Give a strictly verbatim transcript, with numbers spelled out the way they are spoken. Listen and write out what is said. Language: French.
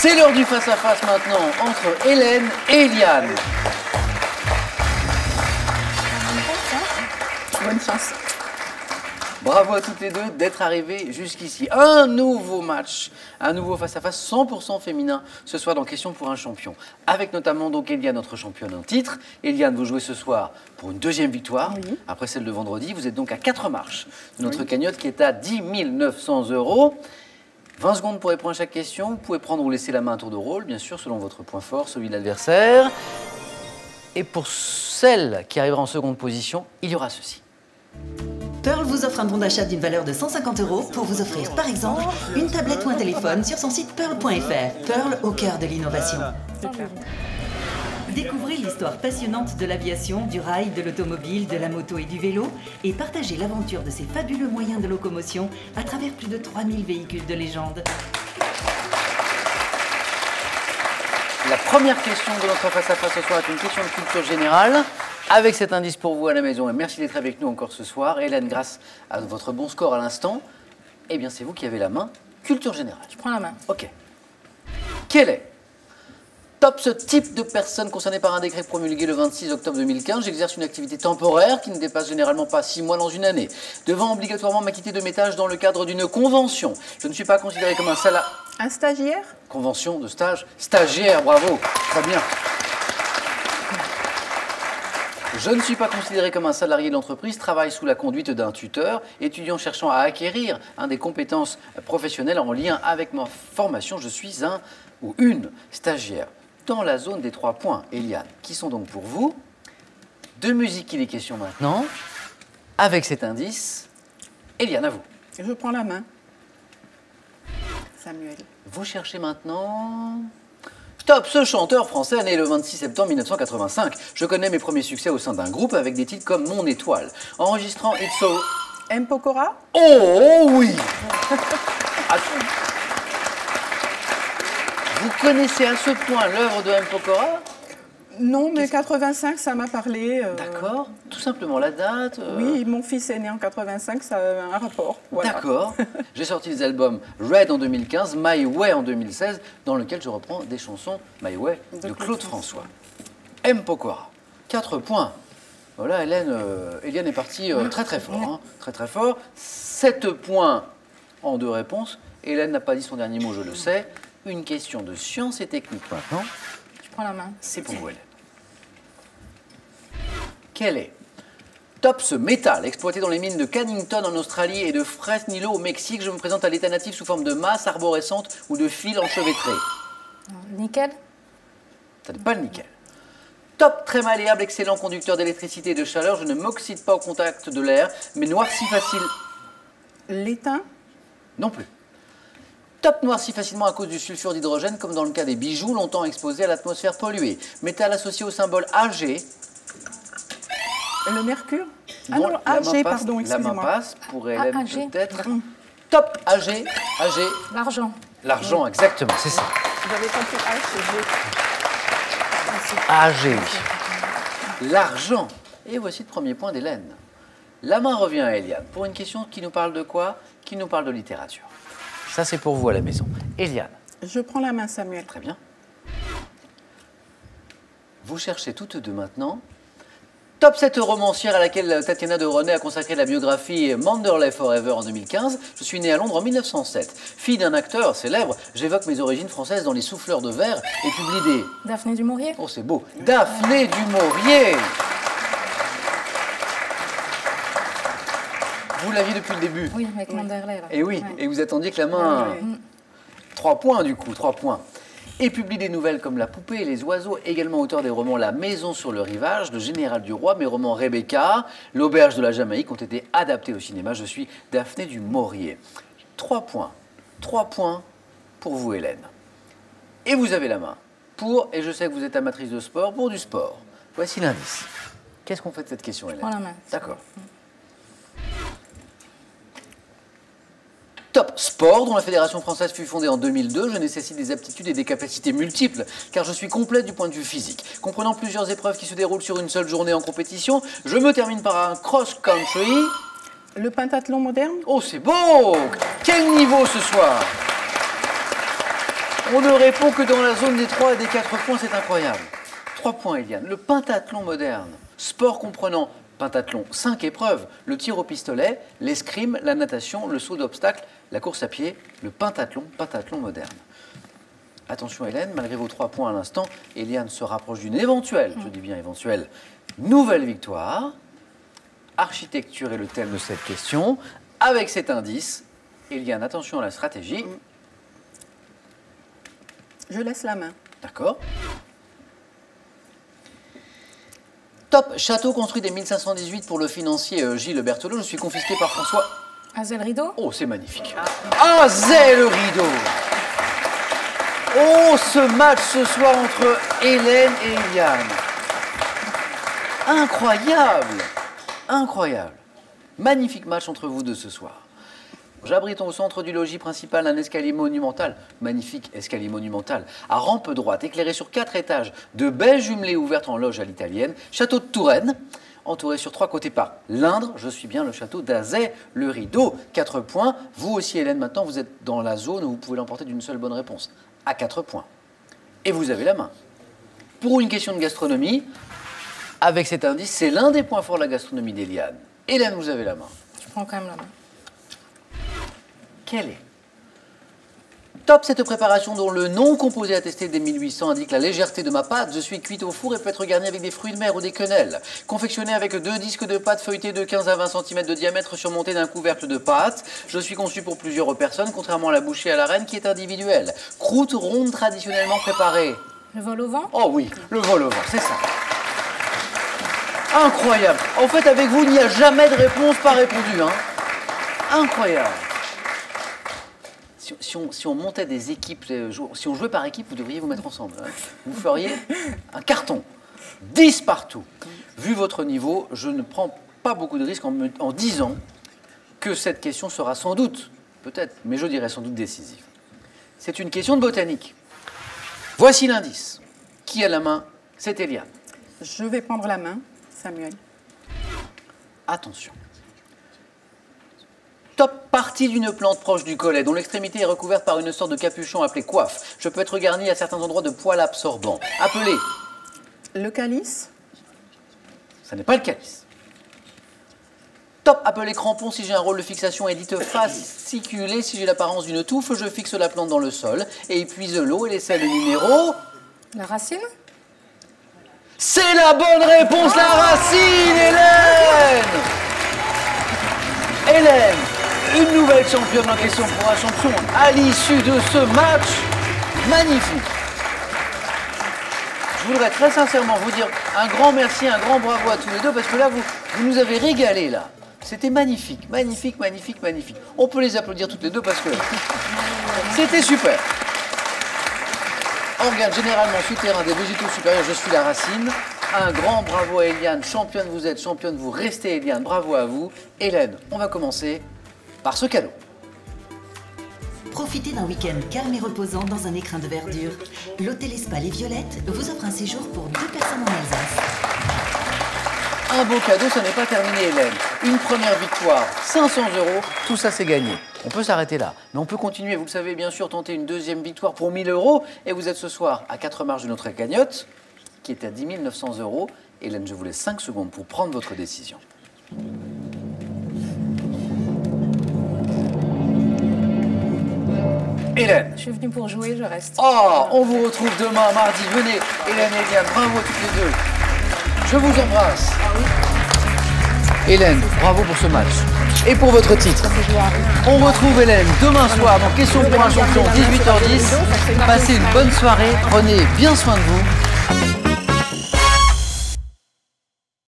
C'est l'heure du face-à-face maintenant entre Hélène et Eliane. Bonne chance. Bravo à toutes les deux d'être arrivées jusqu'ici. Un nouveau match, un nouveau face-à-face cent pour cent féminin ce soir dans Question pour un champion. Avec notamment donc Eliane, notre championne en titre. Eliane, vous jouez ce soir pour une deuxième victoire, oui. Après celle de vendredi. Vous êtes donc à quatre marches de notre oui. cagnotte qui est à dix mille neuf cents euros. vingt secondes pour répondre à chaque question. Vous pouvez prendre ou laisser la main à tour de rôle, bien sûr, selon votre point fort, celui de l'adversaire. Et pour celle qui arrivera en seconde position, il y aura ceci. Pearl vous offre un bon d'achat d'une valeur de cent cinquante euros pour vous offrir, par exemple, une tablette ou un téléphone sur son site pearl point F R. Pearl au cœur de l'innovation. Découvrez l'histoire passionnante de l'aviation, du rail, de l'automobile, de la moto et du vélo et partagez l'aventure de ces fabuleux moyens de locomotion à travers plus de trois mille véhicules de légende. La première question de notre face-à-face ce soir est une question de culture générale. Avec cet indice pour vous à la maison, et merci d'être avec nous encore ce soir. Hélène, grâce à votre bon score à l'instant, eh bien c'est vous qui avez la main. Culture générale. Je prends la main. Ok. Quel est top ce type de personne concernée par un décret promulgué le vingt-six octobre deux mille quinze? J'exerce une activité temporaire qui ne dépasse généralement pas six mois dans une année, devant obligatoirement m'acquitter de mes tâches dans le cadre d'une convention. Je ne suis pas considéré comme un salarié. Un stagiaire? Convention de stage. Stagiaire, bravo. Très bien. Je ne suis pas considéré comme un salarié de l'entreprise, travaille sous la conduite d'un tuteur, étudiant cherchant à acquérir hein, des compétences professionnelles en lien avec ma formation. Je suis un ou une stagiaire dans la zone des trois points, Eliane, qui sont donc pour vous. De musique, il est question maintenant. Avec cet indice, Eliane, à vous. Je prends la main. Samuel. Vous cherchez maintenant... Top, ce chanteur français né le vingt-six septembre mille neuf cent quatre-vingt-cinq. Je connais mes premiers succès au sein d'un groupe avec des titres comme Mon Étoile. Enregistrant It's So... M. Pokora? Oh oui. Vous connaissez à ce point l'œuvre de M. Pokora? Non, mais quatre-vingt-cinq, ça m'a parlé. Euh... D'accord. Tout simplement la date euh... Oui, mon fils est né en quatre-vingt-cinq, ça a un rapport. Voilà. D'accord. J'ai sorti les albums Red en deux mille quinze, My Way en deux mille seize, dans lequel je reprends des chansons My Way de, de Claude, Claude François. M. Pokora. Quatre points. Voilà, Hélène, euh, Eliane est partie euh, très très fort. Hein, très très fort. Sept points en deux réponses. Hélène n'a pas dit son dernier mot, je le sais. Une question de science et technique maintenant. Je prends la main. C'est pour vous, Hélène. Quel est top ce métal exploité dans les mines de Cannington en Australie et de Fresnillo au Mexique? Je me présente à l'état natif sous forme de masse arborescente ou de fils enchevêtrés. Nickel? Ça n'est pas le nickel. Top très malléable, excellent conducteur d'électricité et de chaleur. Je ne m'oxyde pas au contact de l'air, mais noircis facile. L'étain? Non plus. Top noirci facilement à cause du sulfure d'hydrogène, comme dans le cas des bijoux, longtemps exposés à l'atmosphère polluée. Métal associé au symbole A G. Le mercure? Ah non, non A G, passe, pardon, excusez-moi. La main passe, pour Hélène ah, peut-être. Mmh. Top A G, A G. L'argent. L'argent, mmh. exactement, c'est ça. J'avais compris A G. A G, oui. L'argent. Et voici le premier point d'Hélène. La main revient à Eliane pour une question qui nous parle de quoi? Qui nous parle de littérature. Ça, c'est pour vous à la maison. Eliane. Je prends la main, Samuel. Très bien. Vous cherchez toutes deux maintenant. Top sept romancière à laquelle Tatiana de René a consacré la biographie Manderley Forever en deux mille quinze. Je suis née à Londres en mille neuf cent sept. Fille d'un acteur célèbre, j'évoque mes origines françaises dans Les Souffleurs de verre et publie des... Daphné du Maurier. Oh, c'est beau. Daphné du Maurier. Vous l'aviez depuis le début. Oui, avec oui. Manderley. Là. Et oui, ouais. Et vous attendiez que la main... Oui, oui. Trois points du coup, trois points. Et publie des nouvelles comme La Poupée et les Oiseaux, également auteur des romans La Maison sur le rivage, Le Général du Roi, mes romans Rebecca, L'Auberge de la Jamaïque ont été adaptés au cinéma. Je suis Daphné du Maurier. Trois points. Trois points pour vous, Hélène. Et vous avez la main pour, et je sais que vous êtes amatrice de sport, pour du sport. Voici l'indice. Qu'est-ce qu'on fait de cette question, Hélène? Je prends la main. D'accord. Top sport, dont la Fédération française fut fondée en deux mille deux, je nécessite des aptitudes et des capacités multiples, car je suis complète du point de vue physique. Comprenant plusieurs épreuves qui se déroulent sur une seule journée en compétition, je me termine par un cross-country. Le pentathlon moderne? Oh, c'est beau! Quel niveau ce soir? On ne répond que dans la zone des trois et des quatre points, c'est incroyable. trois points, Eliane. Le pentathlon moderne, sport comprenant pentathlon, cinq épreuves, le tir au pistolet, l'escrime, la natation, le saut d'obstacle, la course à pied, le pentathlon, pentathlon moderne. Attention Hélène, malgré vos trois points à l'instant, Eliane se rapproche d'une éventuelle, je dis bien éventuelle, nouvelle victoire. Architecture est le thème de cette question. Avec cet indice, Eliane, attention à la stratégie. Je laisse la main. D'accord. Top, château construit dès mille cinq cent dix-huit pour le financier euh, Gilles Berthelot. Je suis confisqué par François. Azel Rideau. Oh, c'est magnifique. Azel Rideau. Oh, ce match ce soir entre Hélène et Eliane. Incroyable. Incroyable. Magnifique match entre vous deux ce soir. J'abrite au centre du logis principal un escalier monumental, magnifique escalier monumental, à rampe droite, éclairé sur quatre étages, de baies jumelées ouvertes en loge à l'italienne, château de Touraine, entouré sur trois côtés par l'Indre, je suis bien le château d'Azay, le Rideau, quatre points. Vous aussi Hélène, maintenant vous êtes dans la zone où vous pouvez l'emporter d'une seule bonne réponse, à quatre points. Et vous avez la main. Pour une question de gastronomie, avec cet indice, c'est l'un des points forts de la gastronomie d'Eliane. Hélène, vous avez la main. Je prends quand même la main. Quelle est? Top, cette préparation dont le nom composé attesté dès mille huit cents indique la légèreté de ma pâte. Je suis cuite au four et peut être garnie avec des fruits de mer ou des quenelles. Confectionnée avec deux disques de pâte feuilletée de quinze à vingt centimètres de diamètre surmontés d'un couvercle de pâte. Je suis conçue pour plusieurs personnes, contrairement à la bouchée à la reine qui est individuelle. Croûte ronde traditionnellement préparée. Le vol au vent. Oh oui, le vol au vent, c'est ça. Incroyable. En fait, avec vous, il n'y a jamais de réponse pas répondue. Hein. Incroyable. Si, si, on, si on montait des équipes, si on jouait par équipe, vous devriez vous mettre ensemble. Hein. Vous feriez un carton. dix partout. Vu votre niveau, je ne prends pas beaucoup de risques en, me, en disant que cette question sera sans doute, peut-être, mais je dirais sans doute décisive. C'est une question de botanique. Voici l'indice. Qui a la main? C'est Eliane. Je vais prendre la main, Samuel. Attention. Top, partie d'une plante proche du collet, dont l'extrémité est recouverte par une sorte de capuchon appelé coiffe. Je peux être garni à certains endroits de poils absorbants. Appelé. Le calice. Ça n'est pas le calice. Top, appelé crampon si j'ai un rôle de fixation et dite fasciculé si j'ai l'apparence d'une touffe. Je fixe la plante dans le sol et épuise l'eau et les sels numéro. La racine. C'est la bonne réponse, la racine, Hélène. Hélène, une nouvelle championne en question pour un champion à l'issue de ce match magnifique. Je voudrais très sincèrement vous dire un grand merci, un grand bravo à tous les deux parce que là, vous, vous nous avez régalé là. C'était magnifique, magnifique, magnifique, magnifique. On peut les applaudir toutes les deux parce que c'était super. Organe généralement souterrain des végétaux supérieurs, je suis la racine. Un grand bravo à Eliane, championne vous êtes, championne vous restez Eliane, bravo à vous. Hélène, on va commencer par ce cadeau. Profitez d'un week-end calme et reposant dans un écrin de verdure. L'hôtel et spa Les Violettes vous offre un séjour pour deux personnes en Alsace. Un beau cadeau, ça n'est pas terminé Hélène. Une première victoire, cinq cents euros, tout ça c'est gagné. On peut s'arrêter là, mais on peut continuer, vous le savez bien sûr, tenter une deuxième victoire pour mille euros. Et vous êtes ce soir à quatre marches de notre cagnotte, qui est à dix mille neuf cents euros. Hélène, je vous laisse cinq secondes pour prendre votre décision. Hélène. Je suis venue pour jouer, je reste. Oh, on vous retrouve demain, mardi. Venez, Hélène et Eliane, bravo à toutes les deux. Je vous embrasse. Hélène, bravo pour ce match. Et pour votre titre. On retrouve Hélène demain soir dans Question pour un champion, dix-huit heures dix. Passez une bonne soirée, prenez bien soin de vous.